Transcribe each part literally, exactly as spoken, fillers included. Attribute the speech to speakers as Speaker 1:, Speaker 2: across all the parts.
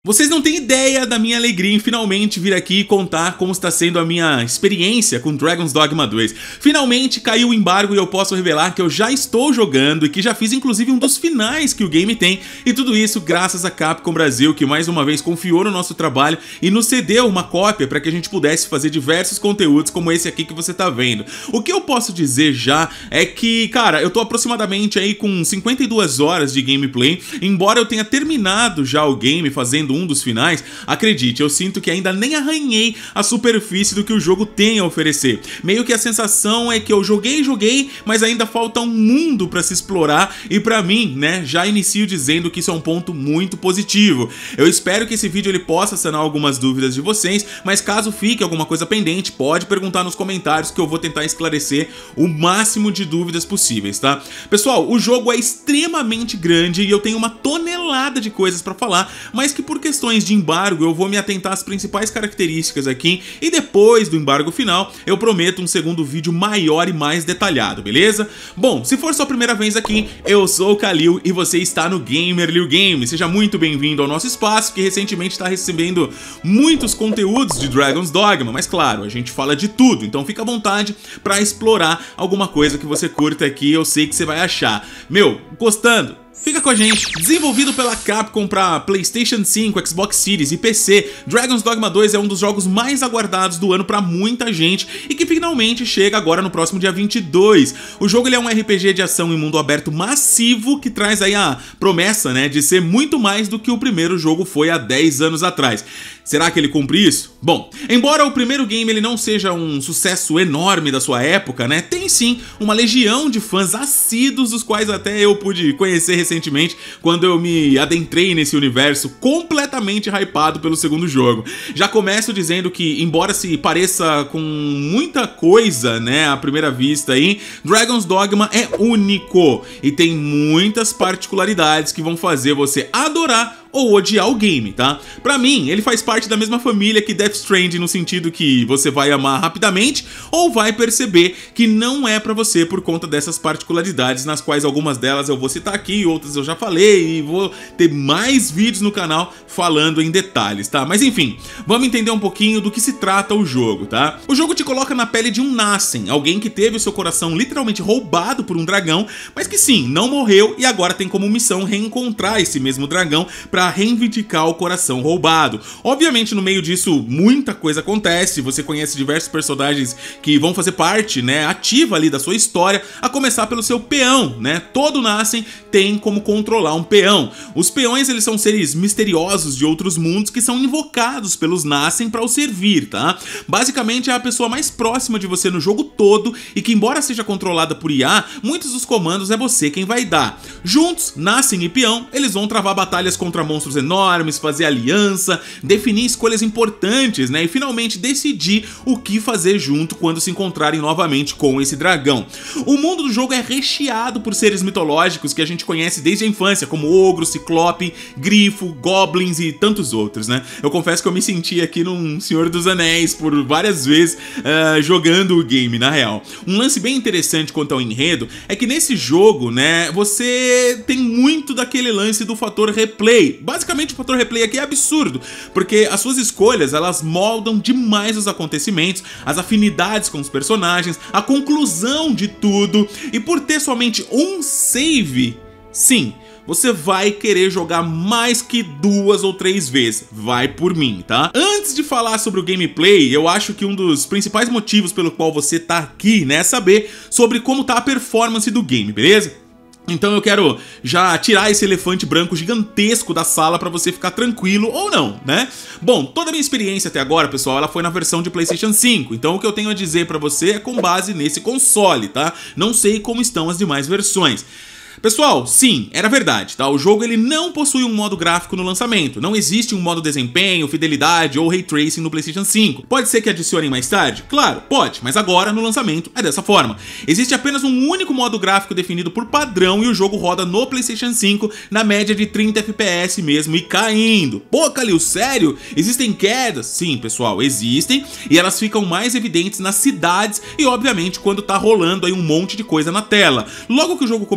Speaker 1: Vocês não têm ideia da minha alegria em finalmente vir aqui contar como está sendo a minha experiência com Dragon's Dogma dois. Finalmente caiu o embargo e eu posso revelar que eu já estou jogando e que já fiz inclusive um dos finais que o game tem, e tudo isso graças a Capcom Brasil, que mais uma vez confiou no nosso trabalho e nos cedeu uma cópia para que a gente pudesse fazer diversos conteúdos como esse aqui que você tá vendo. O que eu posso dizer já é que, cara, eu tô aproximadamente aí com cinquenta e duas horas de gameplay, embora eu tenha terminado já o game fazendo um dos finais, acredite, eu sinto que ainda nem arranhei a superfície do que o jogo tem a oferecer. Meio que a sensação é que eu joguei, joguei, mas ainda falta um mundo pra se explorar, e pra mim, né, já inicio dizendo que isso é um ponto muito positivo. Eu espero que esse vídeo ele possa sanar algumas dúvidas de vocês, mas caso fique alguma coisa pendente, pode perguntar nos comentários que eu vou tentar esclarecer o máximo de dúvidas possíveis, tá? Pessoal, o jogo é extremamente grande e eu tenho uma tonelada de coisas pra falar, mas que por questões de embargo eu vou me atentar às principais características aqui, e depois do embargo final eu prometo um segundo vídeo maior e mais detalhado, beleza? Bom, se for sua primeira vez aqui, eu sou o Kalil e você está no Gamerliu Games. Seja muito bem-vindo ao nosso espaço, que recentemente está recebendo muitos conteúdos de Dragon's Dogma, mas claro, a gente fala de tudo, então fica à vontade para explorar alguma coisa que você curta aqui, eu sei que você vai achar. Meu, gostando? Fica com a gente. Desenvolvido pela Capcom para PlayStation cinco, Xbox Series e P C, Dragon's Dogma dois é um dos jogos mais aguardados do ano para muita gente e que finalmente chega agora no próximo dia vinte e dois. O jogo ele é um R P G de ação em mundo aberto massivo que traz aí a promessa, né, de ser muito mais do que o primeiro jogo foi há dez anos atrás. Será que ele cumpre isso? Bom, embora o primeiro game ele não seja um sucesso enorme da sua época, né, tem sim uma legião de fãs assíduos, dos quais até eu pude conhecer recentemente quando eu me adentrei nesse universo completamente hypado pelo segundo jogo. Já começo dizendo que, embora se pareça com muita coisa, né, à primeira vista aí, Dragon's Dogma é único e tem muitas particularidades que vão fazer você adorar ou odiar o game, tá? Pra mim, ele faz parte da mesma família que Death Stranding, no sentido que você vai amar rapidamente ou vai perceber que não é pra você por conta dessas particularidades, nas quais algumas delas eu vou citar aqui, outras eu já falei, e vou ter mais vídeos no canal falando em detalhes, tá? Mas enfim, vamos entender um pouquinho do que se trata o jogo, tá? O jogo te coloca na pele de um Nassen, alguém que teve o seu coração literalmente roubado por um dragão, mas que sim, não morreu e agora tem como missão reencontrar esse mesmo dragão pra reivindicar o coração roubado. Obviamente, no meio disso, muita coisa acontece, você conhece diversos personagens que vão fazer parte, né, ativa ali da sua história, a começar pelo seu peão, né? Todo Nassen tem como controlar um peão. Os peões, eles são seres misteriosos de outros mundos que são invocados pelos Nassen para o servir, tá? Basicamente, é a pessoa mais próxima de você no jogo todo e que, embora seja controlada por I A, muitos dos comandos é você quem vai dar. Juntos, Nassen e peão, eles vão travar batalhas contra monstros enormes, fazer aliança, definir escolhas importantes, né, e finalmente decidir o que fazer junto quando se encontrarem novamente com esse dragão. O mundo do jogo é recheado por seres mitológicos que a gente conhece desde a infância, como ogro, ciclope, grifo, goblins e tantos outros, né? Eu confesso que eu me senti aqui num Senhor dos Anéis por várias vezes uh, jogando o game, na real. Um lance bem interessante quanto ao enredo é que nesse jogo, né, você tem muito daquele lance do fator replay. Basicamente, o fator replay aqui é absurdo, porque as suas escolhas, elas moldam demais os acontecimentos, as afinidades com os personagens, a conclusão de tudo, e por ter somente um save, sim, você vai querer jogar mais que duas ou três vezes, vai por mim, tá? Antes de falar sobre o gameplay, eu acho que um dos principais motivos pelo qual você tá aqui, né, é saber sobre como tá a performance do game, beleza? Então eu quero já tirar esse elefante branco gigantesco da sala pra você ficar tranquilo ou não, né? Bom, toda a minha experiência até agora, pessoal, ela foi na versão de PlayStation cinco, então o que eu tenho a dizer pra você é com base nesse console, tá? Não sei como estão as demais versões. Pessoal, sim, era verdade, tá? O jogo ele não possui um modo gráfico no lançamento, não existe um modo desempenho, fidelidade ou Ray Tracing no PlayStation cinco. Pode ser que adicionem mais tarde? Claro, pode, mas agora no lançamento é dessa forma. Existe apenas um único modo gráfico definido por padrão e o jogo roda no PlayStation cinco na média de trinta F P S mesmo e caindo. Pô, Kalil, sério? Existem quedas? Sim, pessoal, existem, e elas ficam mais evidentes nas cidades e obviamente quando tá rolando aí um monte de coisa na tela. Logo que o jogo começou, na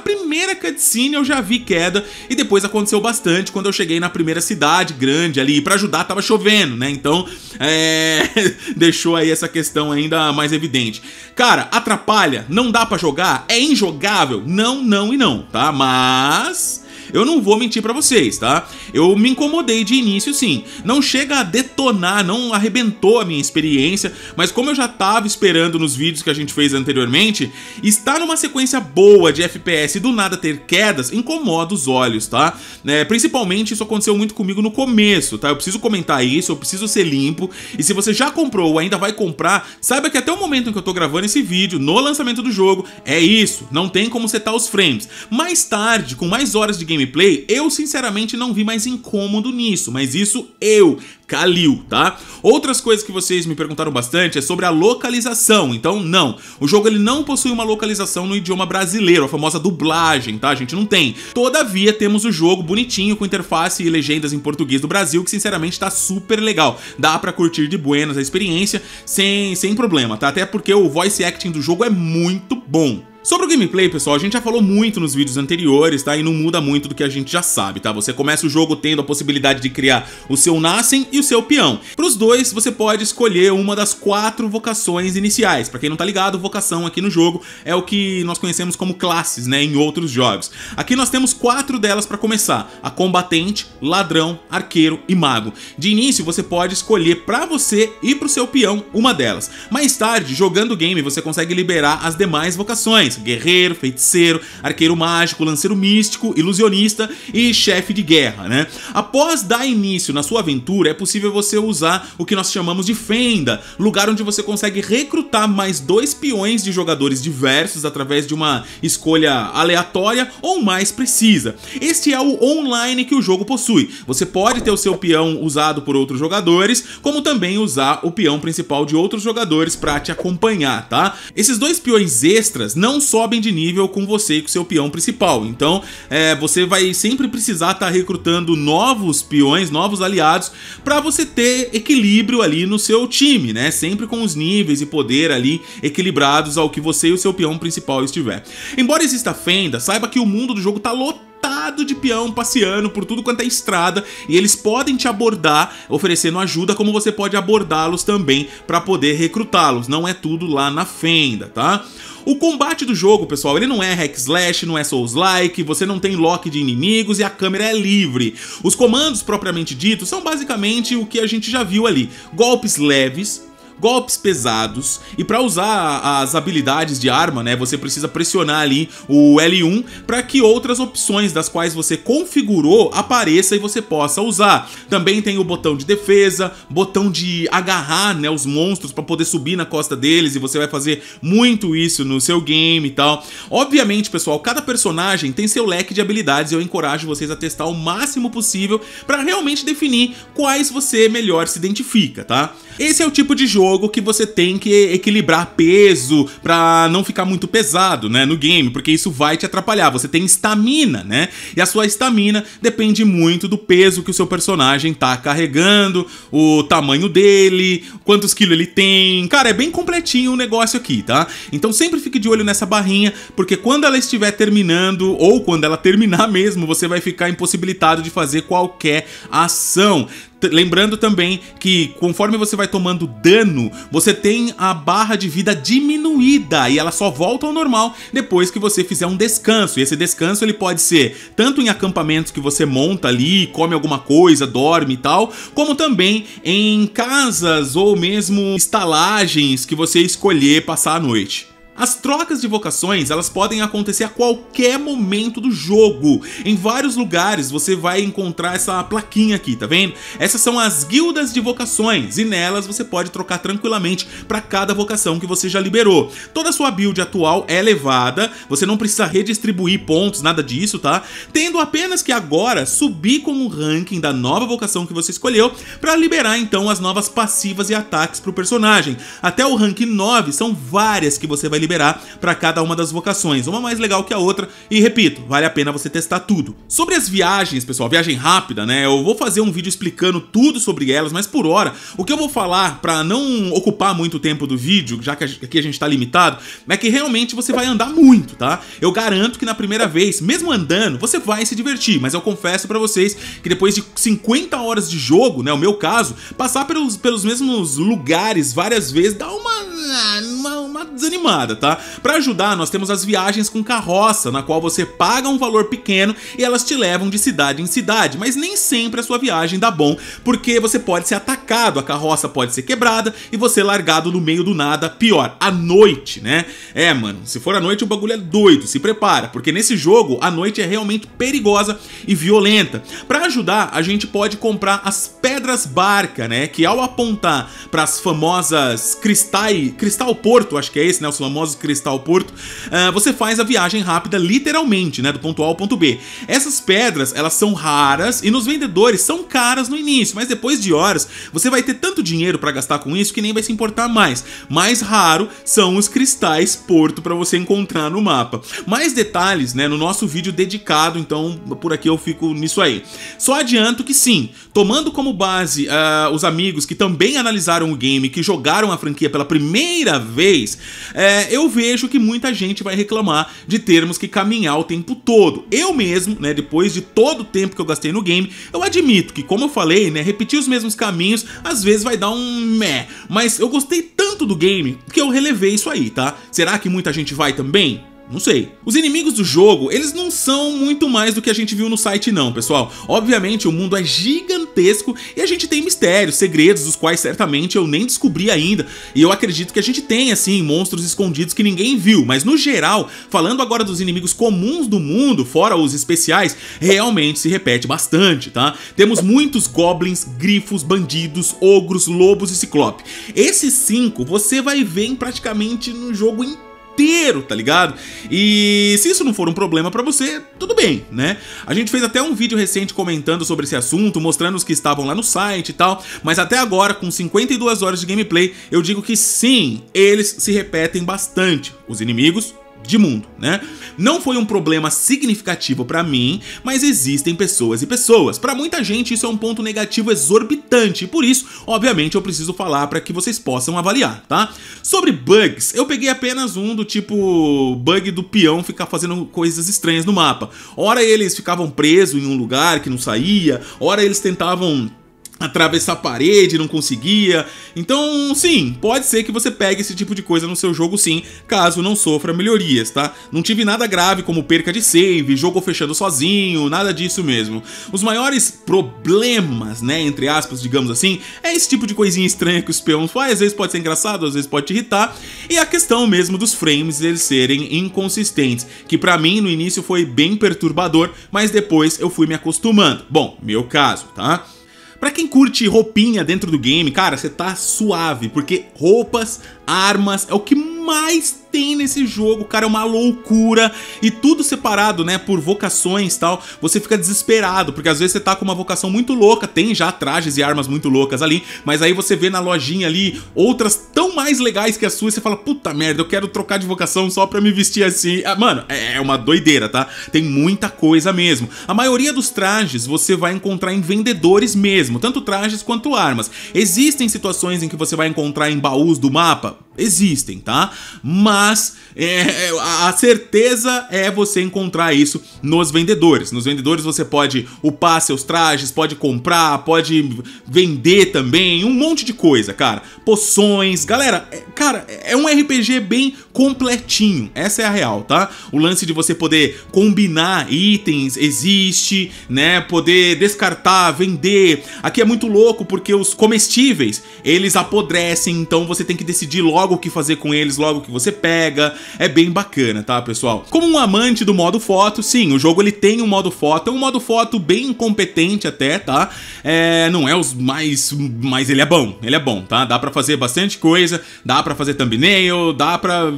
Speaker 1: primeira cutscene eu já vi queda, e depois aconteceu bastante quando eu cheguei na primeira cidade grande ali, e pra ajudar tava chovendo, né? Então, é... deixou aí essa questão ainda mais evidente. Cara, atrapalha? Não dá pra jogar? É injogável? Não, não e não, tá? Mas... eu não vou mentir pra vocês, tá? Eu me incomodei de início, sim. Não chega a detonar, não arrebentou a minha experiência, mas como eu já tava esperando nos vídeos que a gente fez anteriormente, estar numa sequência boa de F P S e do nada ter quedas incomoda os olhos, tá? É, principalmente isso aconteceu muito comigo no começo, tá? Eu preciso comentar isso, eu preciso ser limpo, e se você já comprou ou ainda vai comprar, saiba que até o momento em que eu tô gravando esse vídeo, no lançamento do jogo, é isso, não tem como setar os frames. Mais tarde, com mais horas de gameplay, Gameplay, eu sinceramente não vi mais incômodo nisso, mas isso eu, Kalil, tá? Outras coisas que vocês me perguntaram bastante é sobre a localização, então não, o jogo ele não possui uma localização no idioma brasileiro, a famosa dublagem, tá? A gente não tem. Todavia temos o jogo bonitinho com interface e legendas em português do Brasil, que sinceramente tá super legal, dá pra curtir de buenas a experiência sem, sem problema, tá? Até porque o voice acting do jogo é muito bom. Sobre o gameplay, pessoal, a gente já falou muito nos vídeos anteriores, tá? E não muda muito do que a gente já sabe, tá? Você começa o jogo tendo a possibilidade de criar o seu Nassen e o seu peão. Para os dois, você pode escolher uma das quatro vocações iniciais. Para quem não tá ligado, vocação aqui no jogo é o que nós conhecemos como classes, né? Em outros jogos. Aqui nós temos quatro delas para começar: a combatente, ladrão, arqueiro e mago. De início, você pode escolher para você e para o seu peão uma delas. Mais tarde, jogando o game, você consegue liberar as demais vocações: guerreiro, feiticeiro, arqueiro mágico, lanceiro místico, ilusionista e chefe de guerra, né? Após dar início na sua aventura, é possível você usar o que nós chamamos de fenda, lugar onde você consegue recrutar mais dois peões de jogadores diversos através de uma escolha aleatória ou mais precisa. Este é o online que o jogo possui. Você pode ter o seu peão usado por outros jogadores, como também usar o peão principal de outros jogadores para te acompanhar, tá? Esses dois peões extras não sobem de nível com você e com seu peão principal, então é, você vai sempre precisar estar tá recrutando novos peões, novos aliados, para você ter equilíbrio ali no seu time, né? Sempre com os níveis e poder ali equilibrados ao que você e o seu peão principal estiver. Embora exista fenda, saiba que o mundo do jogo tá lotado de peão passeando por tudo quanto é estrada, e eles podem te abordar oferecendo ajuda, como você pode abordá-los também para poder recrutá-los. Não é tudo lá na fenda, tá? O combate do jogo, pessoal, ele não é hack slash, não é souls-like, você não tem lock de inimigos e a câmera é livre. Os comandos propriamente ditos são basicamente o que a gente já viu ali: golpes leves, golpes pesados, e para usar as habilidades de arma, né, você precisa pressionar ali o L um para que outras opções das quais você configurou apareça e você possa usar. Também tem o botão de defesa, botão de agarrar, né, os monstros para poder subir na costa deles, e você vai fazer muito isso no seu game e tal. Obviamente, pessoal, cada personagem tem seu leque de habilidades e eu encorajo vocês a testar o máximo possível para realmente definir quais você melhor se identifica, tá? Esse é o tipo de jogo que você tem que equilibrar peso pra não ficar muito pesado, né, no game, porque isso vai te atrapalhar. Você tem estamina, né, e a sua estamina depende muito do peso que o seu personagem tá carregando, o tamanho dele, quantos quilos ele tem. Cara, é bem completinho o negócio aqui, tá? Então sempre fique de olho nessa barrinha, porque quando ela estiver terminando, ou quando ela terminar mesmo, você vai ficar impossibilitado de fazer qualquer ação. Lembrando também que conforme você vai tomando dano, você tem a barra de vida diminuída e ela só volta ao normal depois que você fizer um descanso. E esse descanso ele pode ser tanto em acampamentos que você monta ali, come alguma coisa, dorme e tal, como também em casas ou mesmo estalagens que você escolher passar a noite. As trocas de vocações, elas podem acontecer a qualquer momento do jogo. Em vários lugares você vai encontrar essa plaquinha aqui, tá vendo? Essas são as guildas de vocações e nelas você pode trocar tranquilamente para cada vocação que você já liberou. Toda a sua build atual é elevada, você não precisa redistribuir pontos, nada disso, tá? Tendo apenas que agora subir como ranking da nova vocação que você escolheu para liberar então as novas passivas e ataques para o personagem. Até o ranking nove são várias que você vai liberar liberar para cada uma das vocações, uma mais legal que a outra, e repito, vale a pena você testar tudo. Sobre as viagens, pessoal, viagem rápida, né, eu vou fazer um vídeo explicando tudo sobre elas, mas por hora, o que eu vou falar para não ocupar muito tempo do vídeo, já que aqui a gente tá limitado, é que realmente você vai andar muito, tá? Eu garanto que na primeira vez, mesmo andando, você vai se divertir, mas eu confesso pra vocês que depois de cinquenta horas de jogo, né, o meu caso, passar pelos, pelos mesmos lugares várias vezes dá uma, uma, uma desanimada, tá? Pra ajudar, nós temos as viagens com carroça, na qual você paga um valor pequeno e elas te levam de cidade em cidade, mas nem sempre a sua viagem dá bom, porque você pode ser atacado, a carroça pode ser quebrada e você largado no meio do nada, pior, à noite, né? É, mano, se for à noite o bagulho é doido, se prepara, porque nesse jogo a noite é realmente perigosa e violenta. Pra ajudar, a gente pode comprar as pedras barca, né, que ao apontar para as famosas cristais, cristal porto, acho que é esse, né, os famosos cristal porto, uh, você faz a viagem rápida literalmente, né, do ponto A ao ponto B. Essas pedras, elas são raras e nos vendedores são caras no início, mas depois de horas você vai ter tanto dinheiro para gastar com isso que nem vai se importar mais. Mais raro são os cristais porto para você encontrar no mapa. Mais detalhes, né, no nosso vídeo dedicado, então por aqui eu fico nisso aí. Só adianto que sim, tomando como base uh, os amigos que também analisaram o game, que jogaram a franquia pela primeira vez, uh, eu vejo que muita gente vai reclamar de termos que caminhar o tempo todo. Eu mesmo, né, depois de todo o tempo que eu gastei no game, eu admito que, como eu falei, né, repetir os mesmos caminhos às vezes vai dar um meh, mas eu gostei tanto do game que eu relevei isso aí, tá? Será que muita gente vai também? Não sei. Os inimigos do jogo, eles não são muito mais do que a gente viu no site não, pessoal. Obviamente o mundo é gigantesco e a gente tem mistérios, segredos, os quais certamente eu nem descobri ainda. E eu acredito que a gente tem, assim, monstros escondidos que ninguém viu. Mas no geral, falando agora dos inimigos comuns do mundo, fora os especiais, realmente se repete bastante, tá? Temos muitos goblins, grifos, bandidos, ogros, lobos e ciclope. Esses cinco você vai ver em praticamente no jogo inteiro. Inteiro, tá ligado? E se isso não for um problema pra você, tudo bem, né? A gente fez até um vídeo recente comentando sobre esse assunto, mostrando os que estavam lá no site e tal, mas até agora, com cinquenta e duas horas de gameplay, eu digo que sim, eles se repetem bastante, os inimigos de mundo, né? Não foi um problema significativo pra mim, mas existem pessoas e pessoas. Pra muita gente isso é um ponto negativo exorbitante, e por isso, obviamente, eu preciso falar pra que vocês possam avaliar, tá? Sobre bugs, eu peguei apenas um do tipo bug do peão ficar fazendo coisas estranhas no mapa. Ora eles ficavam presos em um lugar que não saía, ora eles tentavam atravessar a parede, não conseguia. Então, sim, pode ser que você pegue esse tipo de coisa no seu jogo sim, caso não sofra melhorias, tá? Não tive nada grave como perca de save, jogo fechando sozinho, nada disso mesmo. Os maiores problemas, né, entre aspas, digamos assim, é esse tipo de coisinha estranha que os peões fazem, às vezes pode ser engraçado, às vezes pode te irritar, e a questão mesmo dos frames, eles serem inconsistentes, que pra mim no início foi bem perturbador, mas depois eu fui me acostumando. Bom, meu caso, tá? Pra quem curte roupinha dentro do game, cara, você tá suave, porque roupas, armas, é o que mais tem nesse jogo, cara, é uma loucura. E tudo separado, né, por vocações e tal, você fica desesperado, porque às vezes você tá com uma vocação muito louca, tem já trajes e armas muito loucas ali, mas aí você vê na lojinha ali outras tão mais legais que a sua e você fala, puta merda, eu quero trocar de vocação só pra me vestir assim. Ah, mano, é uma doideira, tá? Tem muita coisa mesmo. A maioria dos trajes você vai encontrar em vendedores mesmo, tanto trajes quanto armas. Existem situações em que você vai encontrar em baús do mapa? Existem, tá? Mas é, a certeza é você encontrar isso nos vendedores. Nos vendedores você pode upar seus trajes, pode comprar, pode vender também, um monte de coisa, cara. Poções, galera, é, cara, é um R P G bem completinho, essa é a real, tá? O lance de você poder combinar itens existe, né? Poder descartar, vender. Aqui é muito louco porque os comestíveis, eles apodrecem, então você tem que decidir logo o que fazer com eles, logo que você pega. É bem bacana, tá, pessoal? Como um amante do modo foto, sim, o jogo ele tem um modo foto, é um modo foto bem competente até, tá? É, não é os mais, mas ele é bom, ele é bom, tá? Dá pra fazer bastante coisa, dá pra fazer thumbnail, dá pra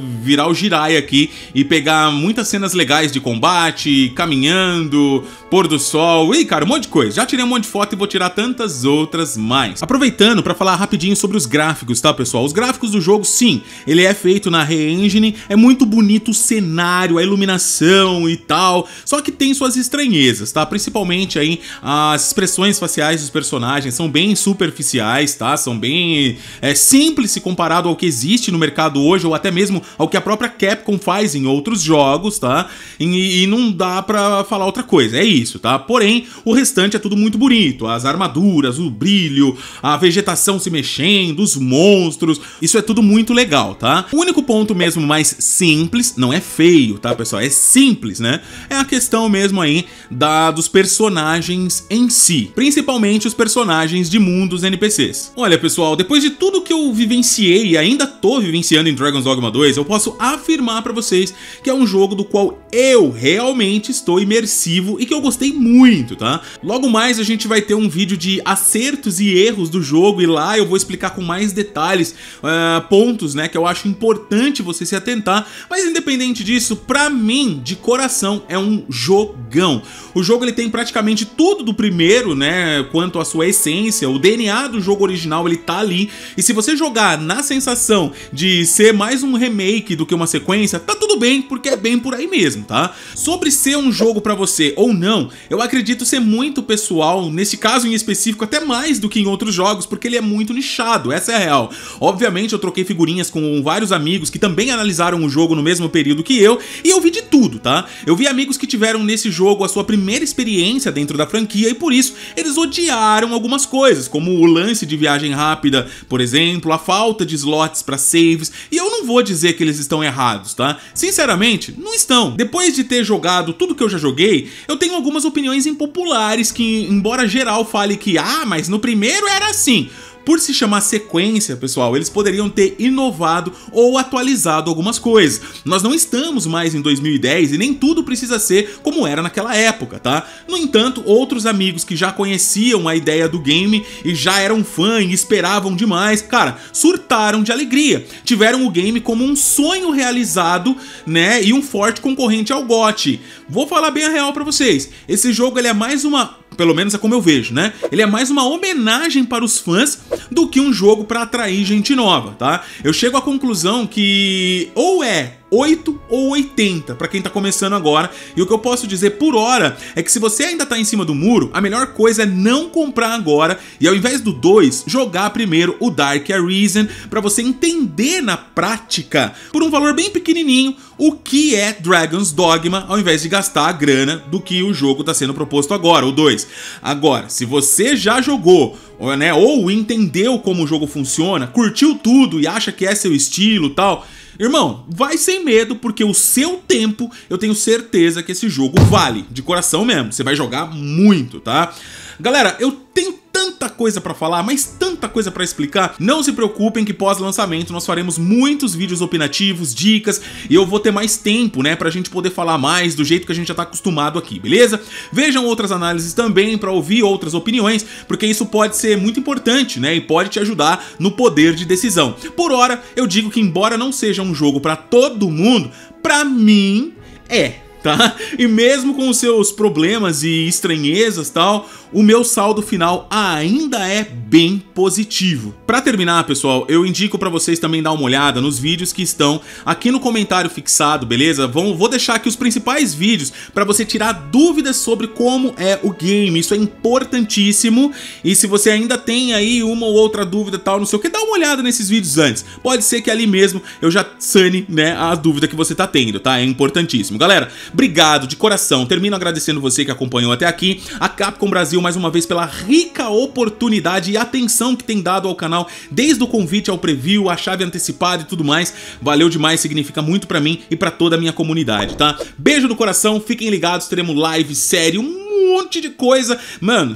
Speaker 1: virar o Jiraiya aqui e pegar muitas cenas legais de combate, caminhando, pôr do sol, e cara, um monte de coisa. Já tirei um monte de foto e vou tirar tantas outras mais. Aproveitando para falar rapidinho sobre os gráficos, tá, pessoal? Os gráficos do jogo, sim, ele é feito na Re-Engine, é muito bonito o cenário, a iluminação e tal, só que tem suas estranhezas, tá? Principalmente aí as expressões faciais dos personagens são bem superficiais, tá? São bem é, simples se comparado ao que existe no mercado hoje, ou até mesmo ao que a própria Capcom faz em outros jogos, tá? E, e não dá pra falar outra coisa, é isso, tá? Porém, o restante é tudo muito bonito, as armaduras, o brilho, a vegetação se mexendo, os monstros, isso é tudo muito legal, tá? O único ponto mesmo mais simples, não é feio, tá, pessoal? É simples, né? É a questão mesmo aí da, dos personagens em si, principalmente os personagens de mundos N P Cs. Olha, pessoal, depois de tudo que eu vivenciei e ainda tô vivenciando em Dragon's Dogma dois, eu posso afirmar pra vocês que é um jogo do qual eu realmente estou imersivo e que eu gostei muito, tá? Logo mais a gente vai ter um vídeo de acertos e erros do jogo e lá eu vou explicar com mais detalhes uh, pontos, né, que eu acho importante você se atentar, mas independente disso, pra mim, de coração, é um jogão. O jogo ele tem praticamente tudo do primeiro, né, quanto à sua essência, o D N A do jogo original ele tá ali, e se você jogar na sensação de ser mais um remake do que uma sequência, tá tudo bem, porque é bem por aí mesmo, tá? Sobre ser um jogo pra você ou não, eu acredito ser muito pessoal, nesse caso em específico até mais do que em outros jogos, porque ele é muito nichado, essa é a real. Obviamente eu troquei figurinhas com vários amigos que também analisaram o jogo no mesmo período que eu, e eu vi de tudo, tá? Eu vi amigos que tiveram nesse jogo a sua primeira experiência dentro da franquia e por isso eles odiaram algumas coisas, como o lance de viagem rápida, por exemplo, a falta de slots para saves, e eu não vou dizer que eles estão errados, tá? Sinceramente, não estão. Depois de ter jogado tudo que eu já joguei, eu tenho algumas opiniões impopulares que, embora geral fale que, ah, mas no primeiro era assim. Por se chamar sequência, pessoal, eles poderiam ter inovado ou atualizado algumas coisas. Nós não estamos mais em dois mil e dez e nem tudo precisa ser como era naquela época, tá? No entanto, outros amigos que já conheciam a ideia do game e já eram fã e esperavam demais, cara, surtaram de alegria. Tiveram o game como um sonho realizado, né, e um forte concorrente ao G O T Y. Vou falar bem a real pra vocês, esse jogo ele é mais uma... pelo menos é como eu vejo, né? Ele é mais uma homenagem para os fãs do que um jogo para atrair gente nova, tá? Eu chego à conclusão que ou é oito ou oitenta para quem tá começando agora, e o que eu posso dizer por hora é que se você ainda tá em cima do muro, a melhor coisa é não comprar agora e ao invés do dois, jogar primeiro o Dark Arisen para você entender na prática, por um valor bem pequenininho, o que é Dragon's Dogma, ao invés de gastar a grana do que o jogo tá sendo proposto agora, o dois. Agora, se você já jogou, né, ou entendeu como o jogo funciona, curtiu tudo e acha que é seu estilo e tal, irmão, vai sem medo, porque o seu tempo, eu tenho certeza que esse jogo vale, de coração mesmo, você vai jogar muito, tá? Galera, eu tenho tanta coisa pra falar, mas tanta coisa pra explicar, não se preocupem que pós-lançamento nós faremos muitos vídeos opinativos, dicas, e eu vou ter mais tempo, né, pra gente poder falar mais do jeito que a gente já tá acostumado aqui, beleza? Vejam outras análises também pra ouvir outras opiniões, porque isso pode ser muito importante, né, e pode te ajudar no poder de decisão. Por hora, eu digo que embora não seja um jogo pra todo mundo, pra mim é. Tá? E mesmo com os seus problemas e estranhezas tal, o meu saldo final ainda é bem positivo. Pra terminar, pessoal, eu indico pra vocês também dar uma olhada nos vídeos que estão aqui no comentário fixado, beleza? Vão, vou deixar aqui os principais vídeos pra você tirar dúvidas sobre como é o game, isso é importantíssimo. E se você ainda tem aí uma ou outra dúvida tal, não sei o que, dá uma olhada nesses vídeos antes. Pode ser que ali mesmo eu já sane, né, a dúvida que você tá tendo, tá? É importantíssimo. Galera, obrigado de coração, termino agradecendo você que acompanhou até aqui, a Capcom Brasil mais uma vez pela rica oportunidade e atenção que tem dado ao canal, desde o convite ao preview, a chave antecipada e tudo mais, valeu demais, significa muito pra mim e pra toda a minha comunidade, tá? Beijo no coração, fiquem ligados, teremos live, série, um monte de coisa, mano,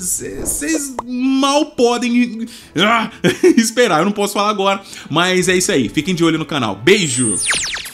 Speaker 1: vocês mal podem ah, esperar, eu não posso falar agora, mas é isso aí, fiquem de olho no canal, beijo!